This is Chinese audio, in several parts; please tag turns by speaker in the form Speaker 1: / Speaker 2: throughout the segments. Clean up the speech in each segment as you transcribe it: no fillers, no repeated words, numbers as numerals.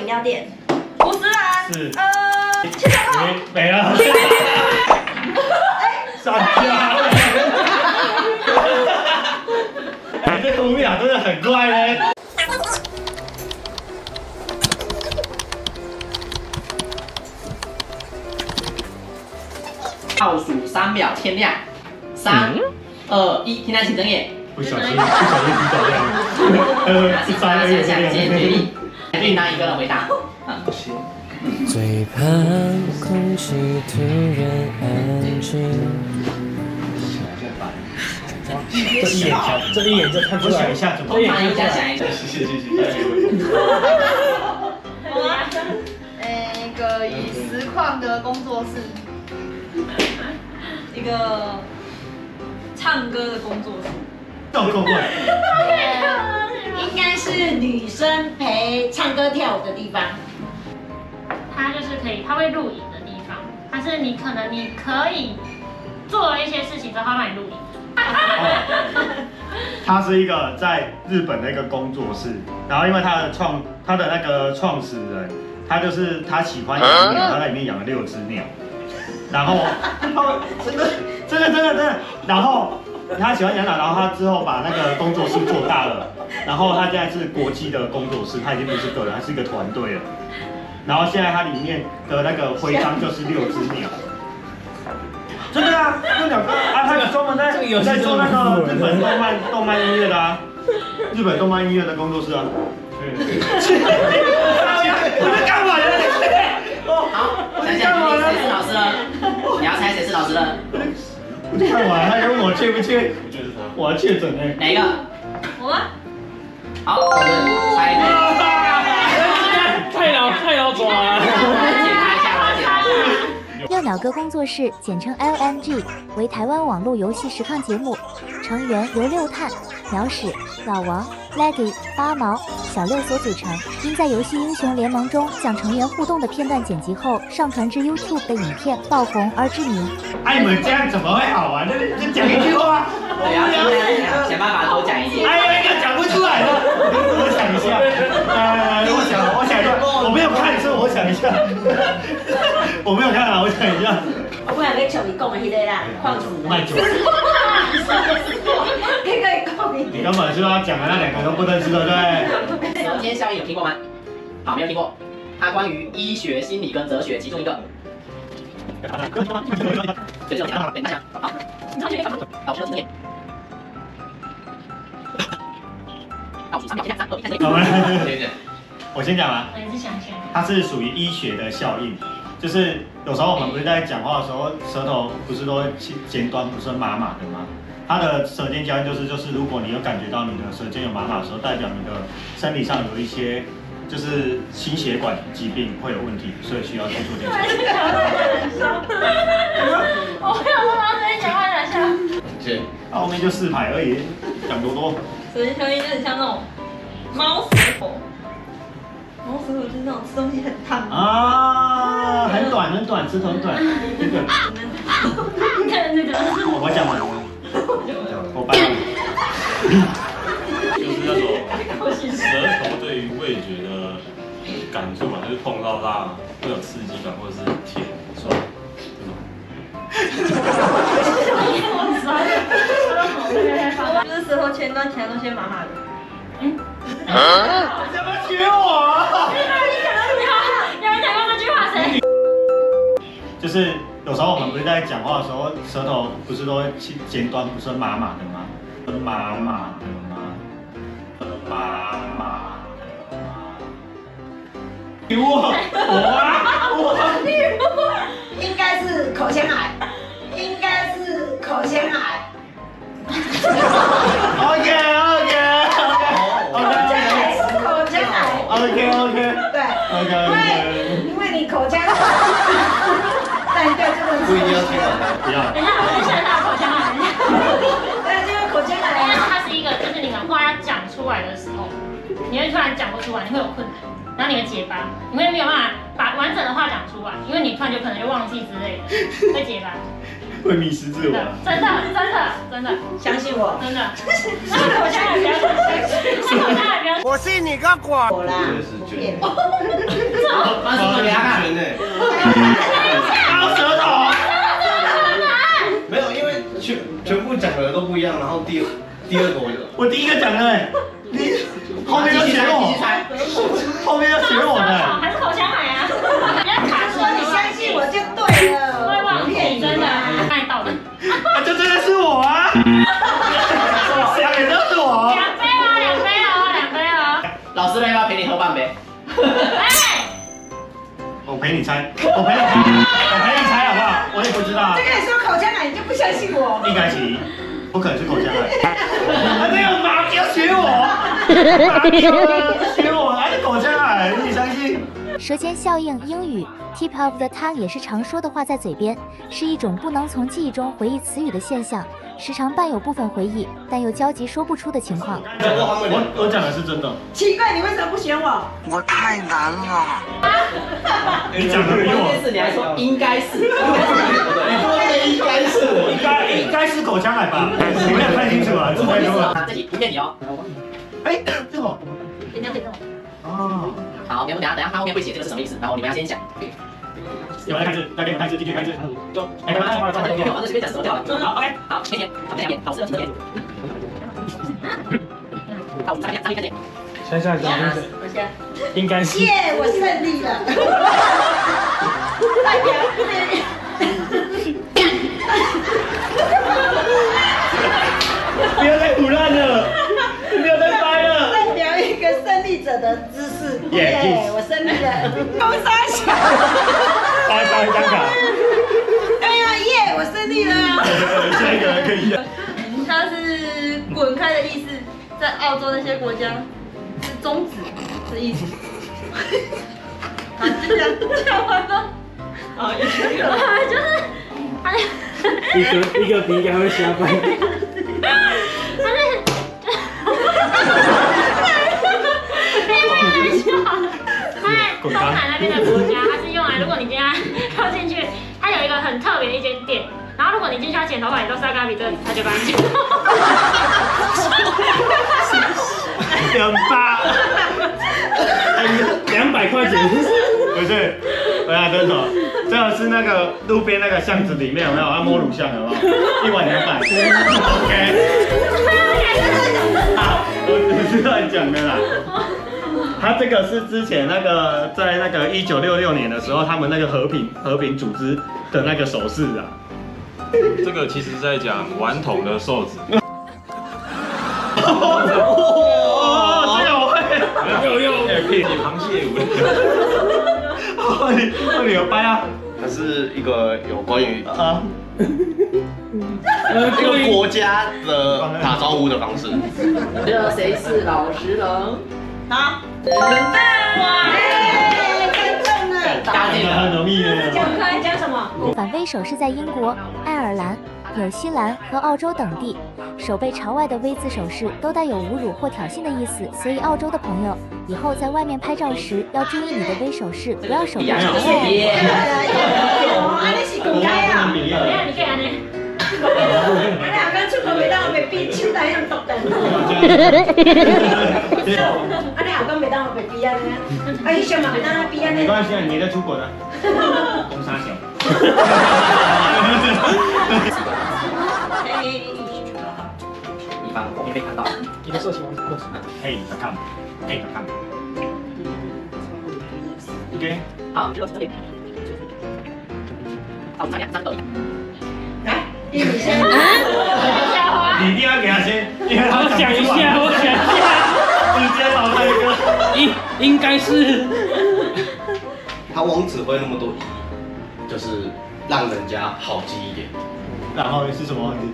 Speaker 1: 饮料店。
Speaker 2: 五十人。
Speaker 3: 是。
Speaker 1: 七小泡。
Speaker 3: 没了。闪家。哎，这5秒真的很快嘞。
Speaker 4: 倒数3秒，天亮。3、2、1，天亮请睁眼。
Speaker 3: 不小心洗手亮。
Speaker 4: 3、2、1，想见决定。另当一个人回答。
Speaker 3: 行。
Speaker 5: 最怕空气突然安静。
Speaker 3: 这一眼就看出来一下，怎么？
Speaker 4: 想一下，想一下。谢谢。
Speaker 1: 好啊。一个以实况的工作室，一个唱歌的工作室。
Speaker 3: 够快。
Speaker 1: 应该是女生陪唱歌跳舞的地方。
Speaker 2: 它就是它会录影的地方，它是你可以做了一些事情之后，它帮你录影。
Speaker 3: 他是一个在日本的一个工作室，然后因为他的那个创始人，他喜欢养鸟，他在里面养了6只鸟，然后真的，然后他喜欢养鸟，然后他之后把那个工作室做大了，然后他现在是国际的工作室，他已经不是个人，他是一个团队了，然后现在他里面的那个徽章就是6只鸟。真的啊，这2个啊，他有专门在做那个日本动漫音乐的啊，日本动漫音乐的工作室啊。我在干嘛呀？
Speaker 4: 好，想想谁是老师了？你要猜谁是老师了？
Speaker 3: 我在干嘛？他问我确不确？我觉得是他。我要确诊哎。
Speaker 4: 哪一个？
Speaker 2: 我吗？
Speaker 4: 好，猜对。
Speaker 5: 太老抓了。
Speaker 4: 解答一下。
Speaker 6: 幼鸟哥工作室简称 LMG 为台湾网络游戏实况节目，成员由六探、鸟屎、老王、Leggy、八毛、小六所组成。因在游戏英雄联盟中将成员互动的片段剪辑后上传至 YouTube 的影片爆红而知名。
Speaker 3: 哎，你们这样怎么会好玩？就讲一句话。
Speaker 4: 对啊，想办法多讲一点。
Speaker 3: 哎呀，一个讲不出来了。我想一下。我想一下，我没有看，所以我想一下。我没有看啊，我想一下。
Speaker 1: 我本来跟球你讲的迄个啦，矿主。
Speaker 3: 卖酒。你根本是要讲的那2个都不认识，对不对？
Speaker 4: 舌尖效应有听过吗？好，没有听过。它关于医学、心理跟哲学其中一个。对，这种讲，等大家好。倒数10秒。倒数3秒，3、2、1，开始。
Speaker 3: 我先讲啊。
Speaker 2: 你是想选？
Speaker 3: 它是属于医学的效应，就是有时候我们不是在讲话的时候，舌头不是都会尖端不是麻麻的吗？它的舌尖效应就是如果你有感觉到你的舌尖有麻麻的时候，代表你的身体上有一些就是心血管疾病会有问题，所以需要去做检查。
Speaker 2: 我没有说到这里讲话难笑。
Speaker 3: 对，后面就4排而已，讲多多。
Speaker 1: 舌尖效应就很像那种猫舌头。猫舌头就是那种吃东西很烫
Speaker 3: 啊，很短，舌头很短。那个。我讲完了。我搬了。
Speaker 7: 就是那种舌头对于味觉的感触嘛，就是碰到它会有刺激感，或者是甜、酸这种。
Speaker 1: 就是舌头前端其他都先麻麻的。
Speaker 3: 怎么学我？
Speaker 2: 有人讲过这句话谁？
Speaker 3: 就是有时候我们不是在讲话的时候，舌头不是都会尖端不是麻麻的吗？麻麻的吗？麻麻的吗？
Speaker 1: 应该是口腔癌，应该是口腔癌。
Speaker 3: OK。
Speaker 1: 口腔癌。
Speaker 3: OK。
Speaker 1: 对。因为你口腔。但对这个
Speaker 7: 不一定要听完。
Speaker 3: 不要。
Speaker 2: 等一下，我先想到口腔癌。
Speaker 1: 对，就是口腔癌。
Speaker 2: 因为它是一个，就是你的话要讲出来的时候，你会突然讲不出来，你会有困难，然后你会结巴，你会没有办法把完整的话讲出来，因为你突然就可能就忘记之类的，会结巴。
Speaker 3: 会迷失自我。
Speaker 2: 真的，
Speaker 1: 相信我。
Speaker 2: 真的。那口腔癌不要，那口腔癌不要
Speaker 8: 我信你个鬼！我啦，骗
Speaker 4: 把手给他看。
Speaker 3: 包舌头。
Speaker 9: 没有，因为全部讲的都不一样，然后第二个
Speaker 3: 我第一个讲的哎，你后面要学我，后面要学我的。
Speaker 2: 还是口香海啊？人家卡
Speaker 8: 说你相信我就对了，
Speaker 2: 会忘记真的卖到的。
Speaker 3: 这真的是我啊！想也都是我。
Speaker 2: 2杯哦。
Speaker 4: 老师要不要陪你喝半杯？
Speaker 3: 我陪你猜好不好？我也不知道。
Speaker 8: 这个你说口香奶，你就不相信我？
Speaker 3: 应该是，不可能是口香奶。那个马彪学我，还是口香奶？你相信？
Speaker 6: 舌尖效应英语 tip of the tongue 也是常说的话在嘴边，是一种不能从记忆中回忆词语的现象，时常伴有部分回忆，但又焦急说不出的情况。
Speaker 3: 我讲的是真的。
Speaker 8: 奇怪，你为什么不选我？
Speaker 10: 我太难了。
Speaker 3: 你讲的比我。
Speaker 4: 你还说应该是，
Speaker 9: 你说的应该是，
Speaker 3: 应该是口香奶吧？你没有看清楚啊，自拍中了。
Speaker 4: 这题不骗你哦。
Speaker 3: 哎，这个。
Speaker 4: 哦。好，等下他后面会写这个是什么意思，然后你们要先讲。
Speaker 3: 有人开始，要给你开始，继续开始。走，
Speaker 4: 哎，反正随便讲什么就好了。好 ，OK， 好，先好，再讲一遍，老师要听一遍。好，我们再看见。
Speaker 3: 想想，应该是。
Speaker 8: 耶，我胜利了。代表
Speaker 3: 不要再胡乱了，不要再掰了。
Speaker 8: 代表一个胜利者的姿势。耶，我胜利了。公三小。
Speaker 3: 发一张卡。
Speaker 8: 哎呀，耶，我胜利了。
Speaker 3: 下一个可以。
Speaker 1: 它是滚开的意思，在澳洲那些国家是终止的意思。好，就这样完了。啊，就是
Speaker 5: 一个比一个会瞎掰。
Speaker 2: 东海那边的国家，它是用来，如果你今天要进去，它有一个很特别的一间店，然后如果你进去要剪头发，你都是要跟他比这个，他就帮你剪。
Speaker 5: 200块钱。
Speaker 3: 不是，我要蹲手，这个是那个路边那个巷子里面有没有？要摸乳巷有没有？1碗200。OK。我只是乱讲的啦。他这个是之前那个在那个1966年的时候，他们那个和平组织的那个手势啊。
Speaker 7: 这个其实是在讲顽童的瘦子。
Speaker 3: 哦，这个我会。
Speaker 7: 有螃蟹舞。
Speaker 3: 你有掰啊？
Speaker 9: 它是一个有关于一个国家的打招呼的方式。
Speaker 4: 这谁是老实人？
Speaker 8: 好。哇，太重了。
Speaker 3: 答对了，很容易的。
Speaker 8: 讲什么？
Speaker 6: 反威手是在英国、爱尔兰、纽西兰和澳洲等地，手背朝外的 V 字手势都带有侮辱或挑衅的意思，所以澳洲的朋友以后在外面拍照时要注意你的 V 手势，不要手背朝外。
Speaker 8: 啊，你是公开啊？
Speaker 2: 你可以安尼。
Speaker 8: 你俩刚出国袂当被逼，手在向独等。啊，你后讲袂当被逼安尼，啊，伊上嘛袂当逼安尼。
Speaker 3: 没关系啊，你没在出国的。公三小。
Speaker 4: 以防后面被看到。
Speaker 5: 你的色情网站。
Speaker 3: Hey, come. Hey, come. OK。
Speaker 4: 好，这里。好，咱俩3个。
Speaker 8: 来，你先。
Speaker 3: 你一定要给他先，
Speaker 5: 我想一下。
Speaker 3: 你先老大哥。
Speaker 5: 应该是。
Speaker 9: 他王子会那么多疑义，就是让人家好记一点。
Speaker 3: 然后是什么问题？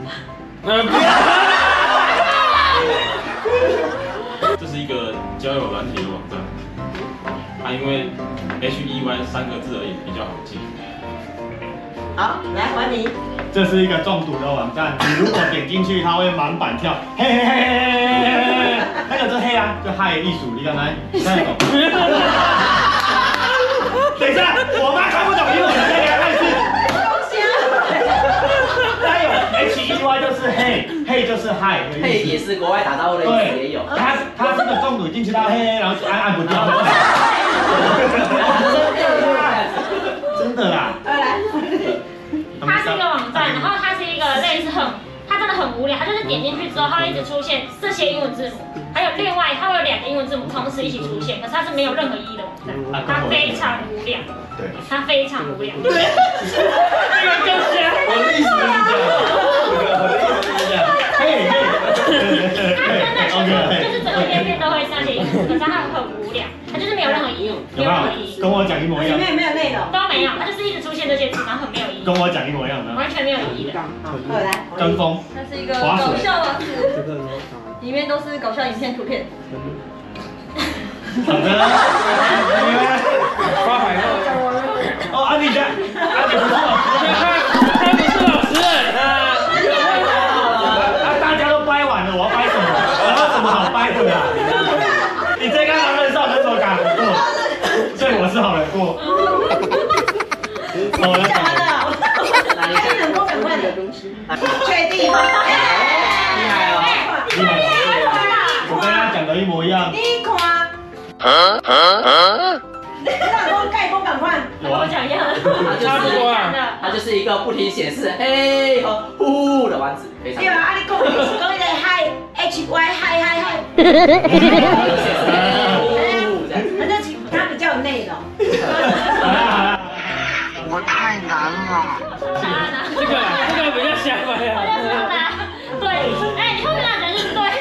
Speaker 7: 这是一个交友软体的网站，因为 HEY 3个字而已，比较好记。
Speaker 8: 好，来还你。
Speaker 3: 这是一个中毒的网站，你如果点进去，它会满版跳，嘿嘿嘿嘿嘿，那个是黑啊，就嗨艺术，你看来，看得懂？等一下，我妈看不懂英文的那个汉字。它有 HEY 就是嘿，嘿就是嗨，
Speaker 4: 嘿也是国外打招呼的意思也有。
Speaker 3: 它是个中毒， 进去到黑，然后按不掉。真的啦。
Speaker 2: 它是一个网站，然后它是一个类似它真的很无聊，它就是点进去之后，它会一直出现这些英文字母，还有另外它会有2个英文字母同时一起出现，可是它是没有任何意义的网站，它非常无聊。
Speaker 3: 对，
Speaker 2: 它非常无聊。
Speaker 3: 对，这个更香。我的意思是这样，可以。它真的就是整个页面都会是那些英文字，可是它很无聊，它就是没有任何意义，没有任何意义。跟我讲一模一样。
Speaker 8: 里面没有内容，
Speaker 2: 都没有，它就是一直出现这些字，然后很没有意义。
Speaker 3: 跟我讲一模一样的。
Speaker 2: 完全没有意义的。
Speaker 8: 好，来。
Speaker 3: 跟风。
Speaker 1: 它是一个搞笑网址，里面都是搞笑影片、图片。
Speaker 3: 好的。发牌了。哦，安妮家，安妮不是老师，他不是老师啊！大家都掰完了，我要掰什么？我要什么好掰的啊？你这刚刚认少跟手感过，所以我是好人过。我要讲了。
Speaker 8: 哪里讲？赶快的东西。确定吗？
Speaker 4: 厉害哦！
Speaker 3: 我跟他讲的一模一样。
Speaker 8: 你看。盖风赶快，
Speaker 2: 跟我讲一样的，
Speaker 4: 差不多啊。它就是一个不停显示嘿和呼的丸子，非常。
Speaker 8: 对啊，你讲一个嗨 HY 嗨，反正它比较有内容。
Speaker 10: 我太难了。
Speaker 2: 这个比较瞎掰啊。对，哎，你后面讲就是对。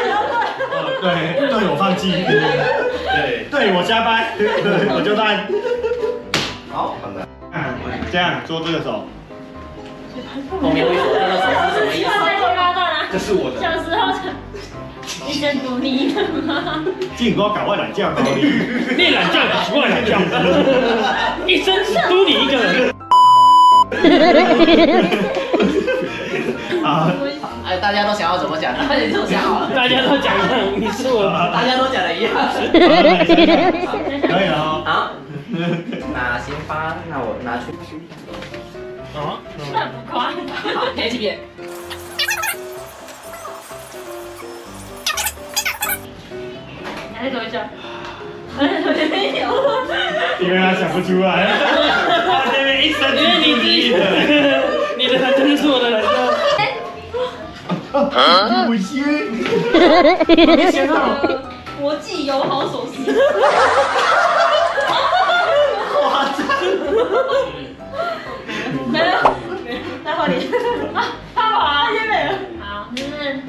Speaker 3: 对，我放弃。对，我瞎掰，我就烂。
Speaker 9: 好，好的。
Speaker 3: 这样做这个手。
Speaker 4: 后面会说这个手是什么意思？
Speaker 3: 这是我的。
Speaker 2: 小时候一生独立的吗？
Speaker 3: 进锅搞外懒觉高丽，
Speaker 11: 你懒觉是外懒觉，一生只嘟你一个人。
Speaker 3: 啊！
Speaker 4: 哎，大家都想要怎么讲？那你就想好了。
Speaker 11: 大家都讲一样，你是我，
Speaker 4: 大家都讲的一样。
Speaker 3: 可以了哦。
Speaker 4: 好，那先发，那我拿出。
Speaker 11: 啊？
Speaker 2: 那不夸。
Speaker 4: 好，贴几遍。
Speaker 2: 还是怎么讲？
Speaker 3: 因为他想不出来，他这边一生
Speaker 11: 因为你的人真的是我的人生。
Speaker 3: 不行，
Speaker 1: 没想到国际友好手势。
Speaker 3: 夸张。
Speaker 1: 没了，再换你。
Speaker 2: 他好啊，
Speaker 1: 先没了。
Speaker 2: 好，就是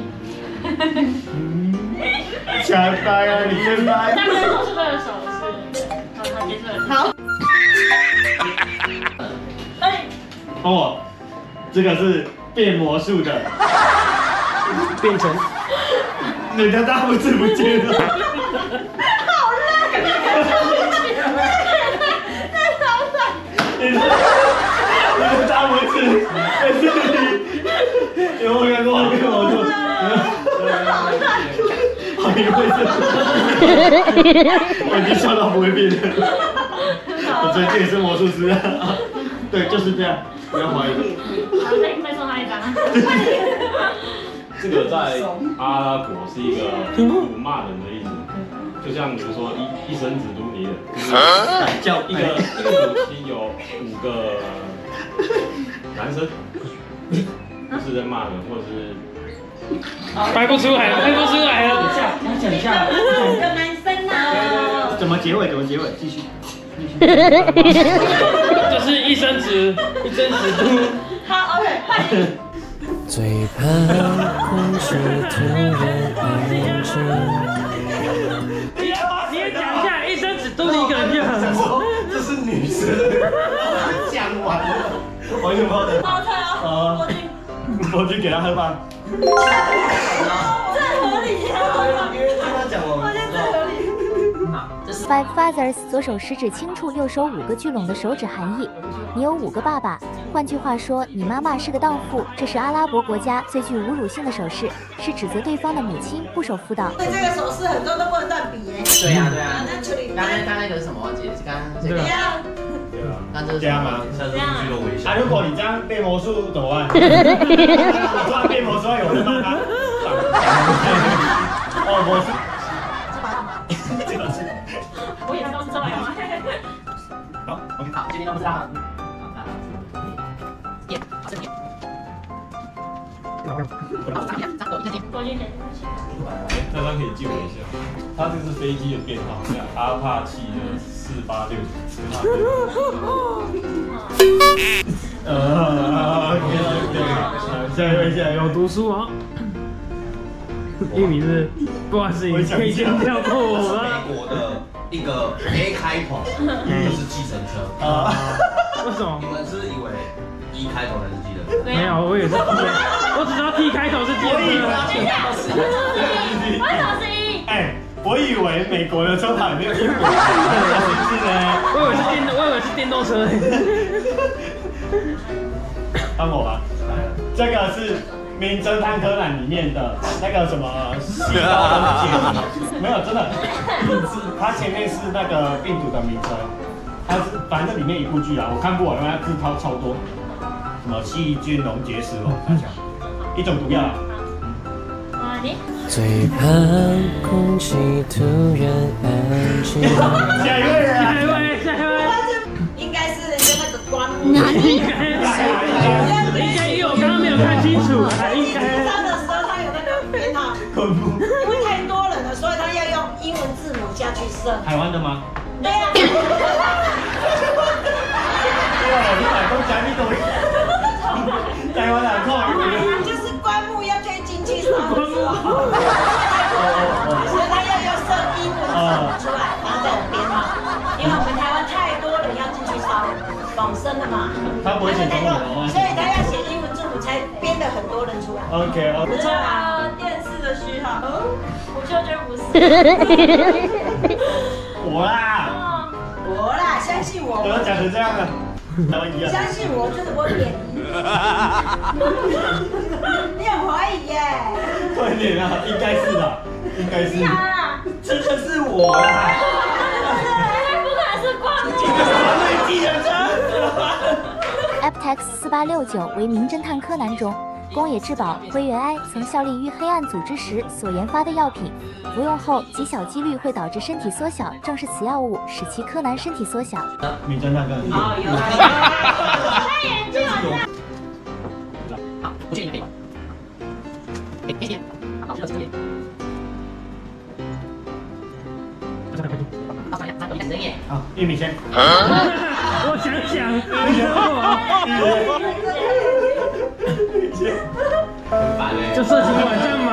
Speaker 3: 瞎掰啊，你真掰。
Speaker 2: 他们都是这个手势，好，结束了。
Speaker 1: 好。
Speaker 3: 哦，这个是变魔术的，
Speaker 11: 变成
Speaker 3: 你的大拇指不见了。
Speaker 1: 好烂！那超烂！
Speaker 3: 你的大拇指在这里，有没有看过变魔术？
Speaker 1: 好烂！
Speaker 3: 好一会是，我已经笑到不会变了。我觉得这也是魔术师啊。对，就是这样，不要怀疑。
Speaker 2: 好，再送他一张。
Speaker 7: 这个在阿拉伯是一个辱骂人的意思，就像比如说一生只读你的，叫一个母亲有5个男生，就是在骂人，或者是。
Speaker 11: 掰不出来了。
Speaker 3: 讲一下。
Speaker 8: 5个男生啊。
Speaker 3: 怎么结尾？继续。
Speaker 11: 就是一生只读。
Speaker 1: 好 ，OK， 换你。
Speaker 5: 最怕空气突然安静。
Speaker 11: 你也讲一下，一生只嘟你一个人就好。
Speaker 9: 这是女生。讲完了。
Speaker 3: 完全不好的。
Speaker 1: 好菜哦，
Speaker 3: 我去给他喝饭。
Speaker 1: 这合理啊！
Speaker 9: 因为他讲完，
Speaker 1: 我觉得这合理。
Speaker 6: Five Fathers 左手食指轻触右手5个聚拢的手指含义。你有5个爸爸，换句话说，你妈妈是个荡妇。这是阿拉伯国家最具侮辱性的手势，是指责对方的母亲不守妇道。
Speaker 8: 对这个手势很多都不能断笔耶。
Speaker 4: 对呀。
Speaker 8: 那处理。
Speaker 4: 刚那个是什么？刚这个。
Speaker 8: 对啊。
Speaker 4: 那这是
Speaker 3: 这样吗？
Speaker 7: 这样啊。
Speaker 3: 啊，如果你这样变魔术怎么办？我突然变魔术，有人帮他。哦，魔术。
Speaker 2: 面前。
Speaker 7: 那张可以借我一下。它这个是飞机的编号，阿帕奇的
Speaker 11: 有读书哦。玉米是，不好意思，你可以先跳过我吗？
Speaker 9: 美国的一个 A 开头就是计程车
Speaker 11: 为什么？
Speaker 9: 你们是以为E 开头才是计程车？
Speaker 11: 没有，我也是 T， 我只知道 T 开头是计程车。
Speaker 2: 为什么是E？
Speaker 3: 哎，我以为美国的车牌没有英文，是呢。
Speaker 11: 我以为是电动车。
Speaker 3: 帮我吧，这个是《名侦探柯南》里面的那个什么细胞的解析，没有真的，它前面是那个病毒的名称，它是反正里面一部剧啊，我看不完，因为它字超多，什么细菌溶结石哦，一种毒药啊。
Speaker 2: 你
Speaker 5: 最怕空气突然安静。
Speaker 3: 下一位，
Speaker 8: 应该是人家那个棺木。
Speaker 11: 应该因为我刚刚没有看清楚，应该。
Speaker 8: 招的时候他有那个编号，因为太多人了，所以他要用英文字母下去设。
Speaker 3: 台湾的吗？
Speaker 8: 对呀。
Speaker 3: 对啊，你买东西你都会。台湾人看
Speaker 8: 就是棺木要推进去烧的时候，所以他要设英文字母出来，然后再有编号。因为我们台湾太多人要进去烧往生的嘛，
Speaker 3: 他不会写中文哦，
Speaker 8: 所以他要写英文字母才编了很多人出来。
Speaker 3: OK，
Speaker 1: 不错啊，电视的序号。
Speaker 2: 我就觉得不是。
Speaker 3: 我啦，
Speaker 8: 相信我。
Speaker 3: 我都讲成这样了，
Speaker 8: 相信我，真的不会贬义。你很怀疑耶？
Speaker 3: 快点啊，应该是的，应该是。真的是我啦。
Speaker 2: 不可能是光木。
Speaker 6: Aptex 4869为《名侦探柯南》中宫野志保、灰原哀曾效力于黑暗组织时所研发的药品，服用后极小几率会导致身体缩小，正是此药物使其柯南身体缩小。
Speaker 3: 名侦探柯南。
Speaker 8: 哦，有。
Speaker 2: 太严峻了。
Speaker 4: 好，我建议可以。可以，好，这个经验。
Speaker 3: 好，玉米先。
Speaker 11: 我想想，就色情网站嘛。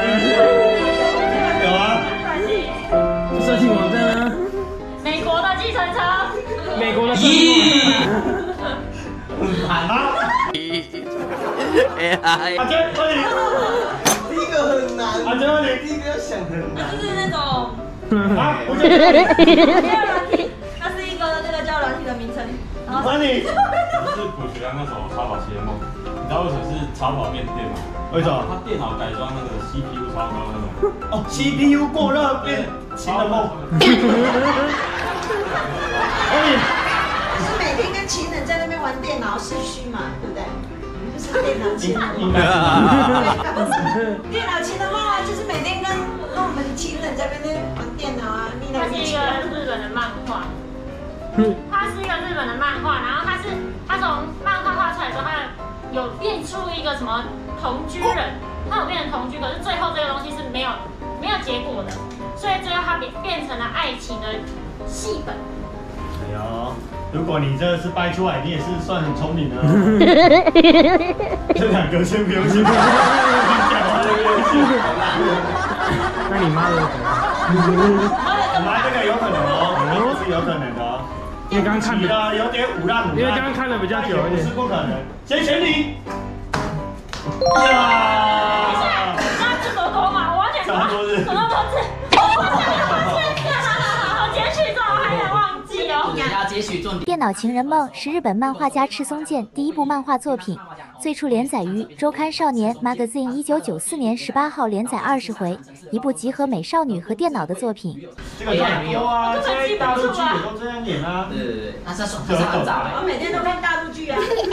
Speaker 3: 有啊。
Speaker 11: 就色情网站啊。
Speaker 2: 美国的计程车。
Speaker 11: 美国的色情网站。
Speaker 3: 啊！阿珍，快点。
Speaker 9: 第一个很难。
Speaker 3: 阿珍，快点。
Speaker 9: 第一个要想很难。
Speaker 1: 就是那种。
Speaker 3: 啊！我讲。
Speaker 1: 它是一个那个叫软体的名称。然后。
Speaker 3: 你。
Speaker 7: 是古学那首《超跑奇梦》，你知道为什么是超跑变电吗？
Speaker 3: 为什么？
Speaker 7: 他电脑改装那个 CPU 超高那种。
Speaker 3: 哦 ，CPU 过热变情人梦。
Speaker 8: 是每天跟情人在那边玩电脑是虚嘛，对不对？就是电脑情人。
Speaker 3: 应该是。
Speaker 8: 电脑情人梦啊，就是每天跟我们情人在那边玩电脑啊，腻来腻去。
Speaker 2: 它是一个日本的漫画。它是一个日本的漫画，然后它从漫画画出来之后，它有变出一个什么同居人，它有变成同居，可是最后这个东西是没有结果的，所以最后它变成了爱情的戏本。
Speaker 3: 哎呦，如果你这是掰出来，你也是算很聪明的哦。这两个先不用讲，
Speaker 11: 那你妈的？
Speaker 3: 我妈这个有可能哦，这是有可能的哦。
Speaker 11: 因为刚看的
Speaker 3: 有点武烂，
Speaker 11: 因为刚刚看的比较久一点，
Speaker 3: 不是不可能。先选你。
Speaker 2: 哇！那这多多嘛，我完全什么多字？好，截取之后还想忘记哦。
Speaker 4: 要截取重点。
Speaker 6: 电脑情人梦是日本漫画家赤松健第一部漫画作品，最初连载于周刊少年 Magazine 1994年18号连载20回，一部集合美少女和电脑的作品。
Speaker 3: 这个很多啊，现在大陆剧也都这样演啊。
Speaker 4: 对，他是很早哎。
Speaker 8: 我每天都看大陆剧啊。